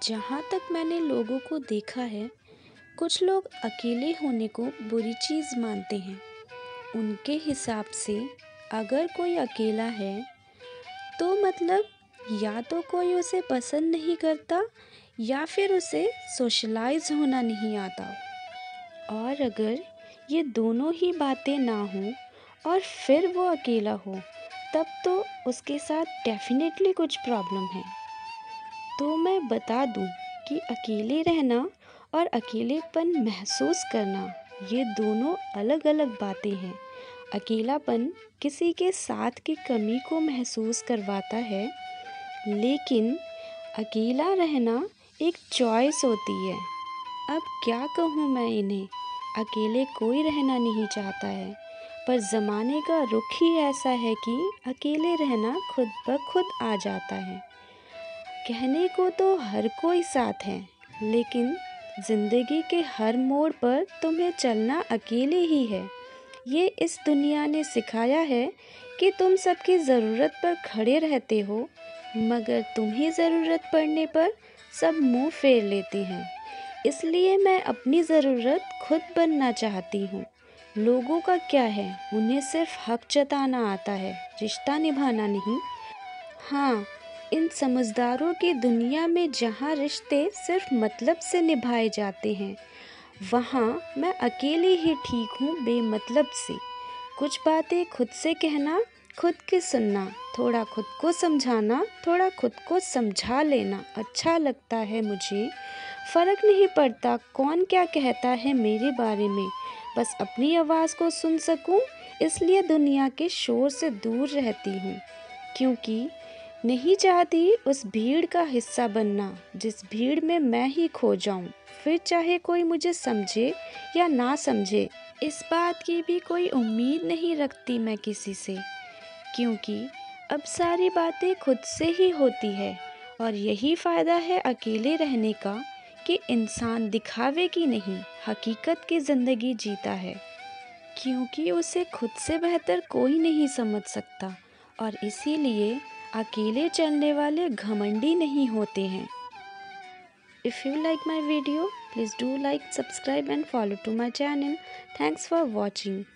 जहाँ तक मैंने लोगों को देखा है, कुछ लोग अकेले होने को बुरी चीज़ मानते हैं। उनके हिसाब से अगर कोई अकेला है, तो मतलब या तो कोई उसे पसंद नहीं करता या फिर उसे सोशलाइज़ होना नहीं आता। और अगर ये दोनों ही बातें ना हों और फिर वो अकेला हो, तब तो उसके साथ डेफ़िनेटली कुछ प्रॉब्लम है। तो मैं बता दूं कि अकेले रहना और अकेलेपन महसूस करना ये दोनों अलग अलग बातें हैं। अकेलापन किसी के साथ की कमी को महसूस करवाता है, लेकिन अकेला रहना एक चॉइस होती है। अब क्या कहूँ मैं इन्हें, अकेले कोई रहना नहीं चाहता है, पर ज़माने का रुख ही ऐसा है कि अकेले रहना खुद ब खुद आ जाता है। कहने को तो हर कोई साथ है, लेकिन ज़िंदगी के हर मोड़ पर तुम्हें चलना अकेले ही है। ये इस दुनिया ने सिखाया है कि तुम सबकी ज़रूरत पर खड़े रहते हो, मगर तुम्हें ज़रूरत पड़ने पर सब मुंह फेर लेते हैं। इसलिए मैं अपनी ज़रूरत खुद बनना चाहती हूँ। लोगों का क्या है, उन्हें सिर्फ हक जताना आता है, रिश्ता निभाना नहीं। हाँ, इन समझदारों की दुनिया में जहाँ रिश्ते सिर्फ मतलब से निभाए जाते हैं, वहाँ मैं अकेले ही ठीक हूँ बेमतलब से। कुछ बातें खुद से कहना, खुद की सुनना, थोड़ा खुद को समझाना, थोड़ा खुद को समझा लेना अच्छा लगता है मुझे। फ़र्क नहीं पड़ता कौन क्या कहता है मेरे बारे में, बस अपनी आवाज़ को सुन सकूं, इसलिए दुनिया के शोर से दूर रहती हूँ। क्योंकि नहीं चाहती उस भीड़ का हिस्सा बनना जिस भीड़ में मैं ही खो जाऊं, फिर चाहे कोई मुझे समझे या ना समझे। इस बात की भी कोई उम्मीद नहीं रखती मैं किसी से, क्योंकि अब सारी बातें खुद से ही होती है। और यही फ़ायदा है अकेले रहने का कि इंसान दिखावे की नहीं, हकीकत की ज़िंदगी जीता है, क्योंकि उसे खुद से बेहतर कोई नहीं समझ सकता। और इसीलिए अकेले चलने वाले घमंडी नहीं होते हैं। If you like my video, please do like, subscribe and follow to my channel. Thanks for watching.